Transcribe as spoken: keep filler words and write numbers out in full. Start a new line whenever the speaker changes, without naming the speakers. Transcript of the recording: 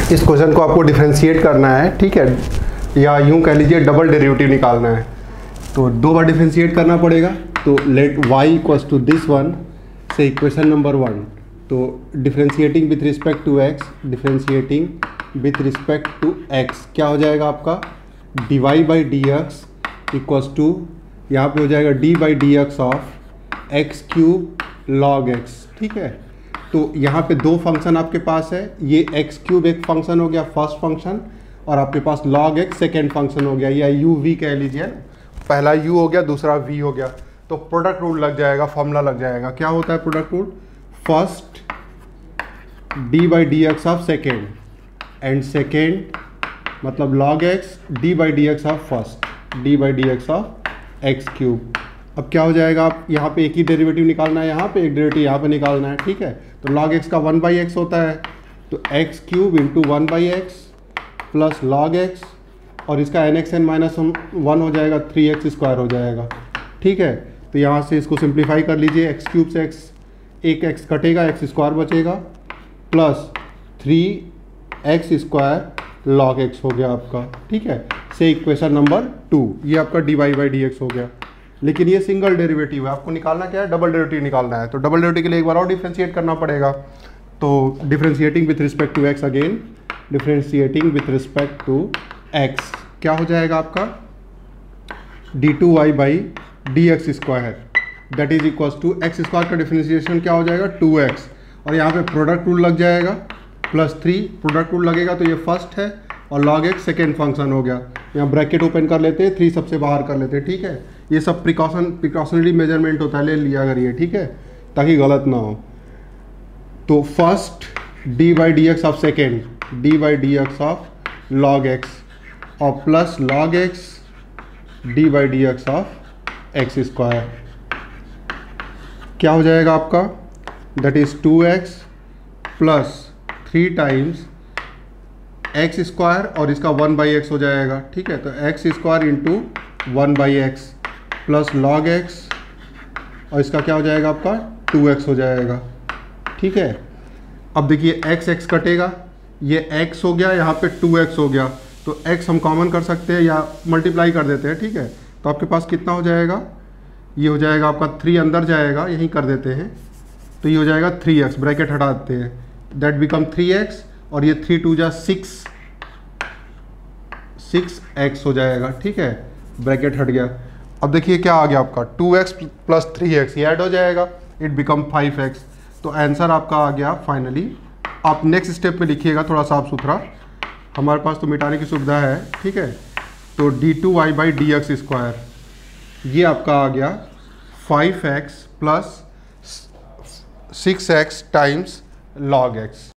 इस क्वेश्चन को आपको डिफरेंशिएट करना है, ठीक है, या यूं कह लीजिए डबल डेरिवेटिव निकालना है। तो दो बार डिफरेंशिएट करना पड़ेगा। तो let y equals to this one से इक्वेशन नंबर वन। तो differentiating with respect to x, differentiating with respect to x क्या हो जाएगा आपका, d y by d x equals to, यहाँ पे हो जाएगा d by d x of x cube log x, ठीक है। तो यहाँ पे दो फंक्शन आपके पास है, ये एक्स क्यूब एक फंक्शन हो गया फर्स्ट फंक्शन, और आपके पास log x सेकेंड फंक्शन हो गया, या यू वी कह लीजिए, पहला u हो गया दूसरा v हो गया। तो प्रोडक्ट रूल लग जाएगा, फॉर्मूला लग जाएगा। क्या होता है product rule, first d by d x of second and second मतलब log x d by d x of first, d by d x of x cube. अब क्या हो जाएगा, आप यहाँ पे एक ही डेरिवेटिव निकालना है, यहाँ पे एक डेरिवेटिव यहाँ पे निकालना है, ठीक है। तो log x का वन बाई एक्स होता है, तो x cube into one by x plus log x, और इसका n x n minus one हो जाएगा, थ्री एक्स स्क्वायर हो जाएगा, ठीक है। तो यहाँ से इसको सिंप्लीफाई कर लीजिए, एक्स क्यूब से एक्स एक एक्स कटेगा, एक्स स्क्वायर बचेगा, plus three x square log x हो गया आपका, ठीक है। से इक्वेशन नंबर टू, ये आपका d y by d x हो गया। लेकिन ये सिंगल डेरिवेटिव है, आपको निकालना क्या है, डबल डेरिवेटिव निकालना है। तो डबल डेरिवेटिव के लिए एक बार और डिफरेंशिएट करना पड़ेगा। तो differentiating with respect to x, again differentiating with respect to x क्या हो जाएगा आपका, d two y by d x square that is equals to x square का डिफरेंशिएशन क्या हो जाएगा, टू एक्स, और यहाँ पे प्रोडक्ट रूल लग जाएगा, प्लस थ्री प्रोडक्ट रूल लगेगा, तो ये फर्स्ट है, और लॉग एक्स सेकेंड फंक्शन हो गया। यहाँ ब्रैकेट ओपन कर लेते हैं, थ्री सबसे बाहर कर लेते हैं, ठीक है। ये सब प्रिकॉशन प्रिकॉशनरी मेजरमेंट होता है, ले लिया अगर ये, ठीक है, ताकि गलत ना हो। तो first d by d x of second, d by d x of log x, और plus log x d by d x of x square क्या हो जाएगा आपका, that is two x plus three times x square, और इसका one by x हो जाएगा, ठीक है। तो x square into one by x plus log x, और इसका क्या हो जाएगा आपका, टू एक्स हो जाएगा, ठीक है। अब देखिए x x कटेगा, ये x हो गया, यहाँ पे टू एक्स हो गया, तो x हम कॉमन कर सकते हैं या मल्टीप्लाई कर देते हैं, ठीक है। तो आपके पास कितना हो जाएगा, ये हो जाएगा आपका थ्री अंदर जाएगा, यहीं कर देते हैं, तो ये हो जाएगा थ्री एक्स, ब्रैकेट हटा देते हैं, दैट बिकम थ्री एक्स, और ये थ्री टू जा सिक्स, सिक्स एक्स हो जाएगा, ठीक है, ब्रैकेट हट गया। अब देखिए क्या आ गया आपका, two x plus three x, ये ऐड हो जाएगा, इट बिकम फाइव एक्स। तो आंसर आपका आ गया फाइनली। आप नेक्स्ट स्टेप में लिखिएगा थोड़ा साफ सुथरा, हमारे पास तो मिटाने की सुविधा है, ठीक है। तो d two y by d x square, ये आपका आ गया five x plus six x times log x.